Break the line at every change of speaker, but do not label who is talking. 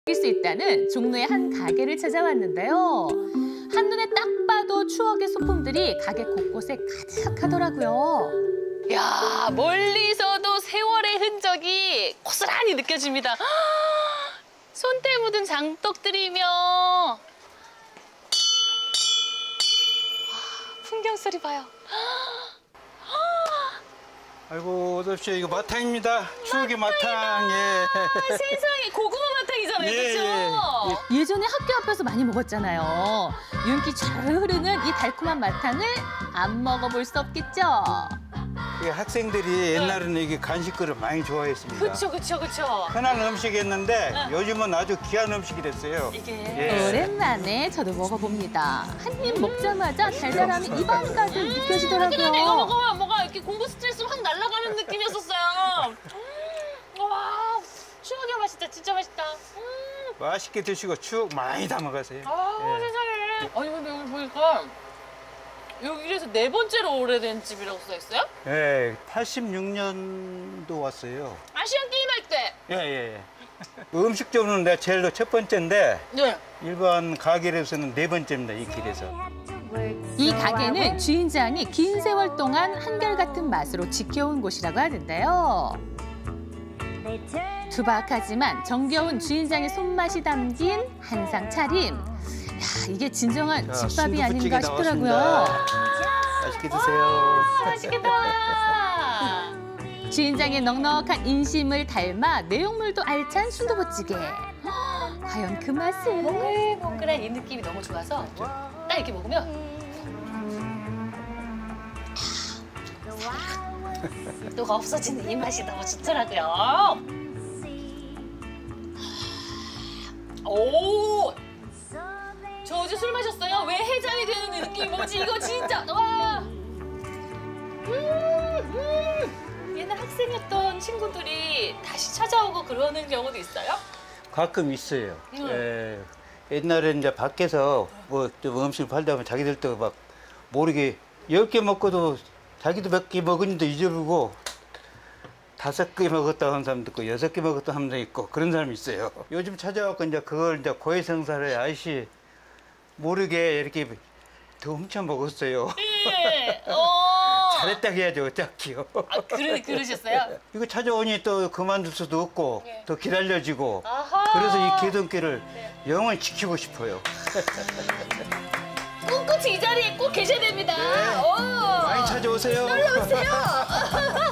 느낄 수 있다는 종로의 한 가게를 찾아왔는데요. 한눈에 딱 봐도 추억의 소품들이 가게 곳곳에 가득하더라고요.
야, 멀리서도 세월의 흔적이 고스란히 느껴집니다. 손때 묻은 장떡들이며 풍경 소리 봐요.
아이고, 어서 오십시오. 이거 마탕입니다. 추억의 마탕. 예.
세상에 고구마 마탕이잖아요,
예,
그렇죠?
예전에 학교 앞에서 많이 먹었잖아요. 윤기 잘 흐르는 이 달콤한 마탕을 안 먹어볼 수 없겠죠?
이게 학생들이 옛날에는 이게 간식거를 많이 좋아했습니다.
그쵸.
흔한 음식이었는데 요즘은 아주 귀한 음식이 됐어요.
이게
예.
오랜만에 저도 먹어봅니다. 한 입 먹자마자 달달함이 입안 가득 느껴지더라고요.
이거 먹으면 뭐가 이렇게 공부 스트레스 확 날아가는 느낌이었었어요. 와, 추억의 맛이다, 진짜 맛있다.
맛있게 드시고 추억 많이 담아가세요.
세상에. 아니 근데 여기 보니까 여기 이래서 4번째로 오래된 집이라고 써있어요?
예, 86년도 왔어요.
아시안 게임 할 때.
예. 음식점은 내가 제일 첫 번째인데
네.
일반 가게에서는 4번째입니다, 이 길에서.
이 가게는 주인장이 긴 세월 동안 한결같은 맛으로 지켜온 곳이라고 하는데요. 투박하지만 정겨운 주인장의 손맛이 담긴 한상 차림. 야, 이게 진정한 집밥이 아닌가 싶더라고요.
맛있게 드세요.
맛있겠다.
주인장의 넉넉한 인심을 닮아 내용물도 알찬 순두부찌개. 과연 그 맛은?
몽글몽글한 이 느낌이 너무 좋아서 딱 이렇게 먹으면 또가 없어지는 이 맛이 너무 좋더라고요. 오! 저 어제 술 마셨어요. 왜 해장이 되는 이 느낌이 뭐지? 이거 진짜 와! 옛날 학생이었던 친구들이 다시 찾아오고 그러는 경우도 있어요?
가끔 있어요. 예. 옛날에 이제 밖에서 좀 음식을 팔다 보면 자기들도 막 모르게 10개 먹고도 자기도 몇 개 먹은지도 잊어버리고 5개 먹었다 하는 사람도 있고 6개 먹었다 하는 사람도 있고 그런 사람이 있어요. 요즘 찾아와서 이제 그걸 이제 고해성사를 아저씨 모르게 이렇게 더 훔쳐 먹었어요.
예.
잘했다 해야죠, 어차피요.
그러셨어요?
이거 찾아오니 또 그만둘 수도 없고
네.
더 기다려지고
아하.
그래서 이 개돈길을 영원히 지키고 싶어요.
꿋꿋이 이 자리에 꼭 계셔야 됩니다.
네. 많이 찾아오세요.
놀러 오세요.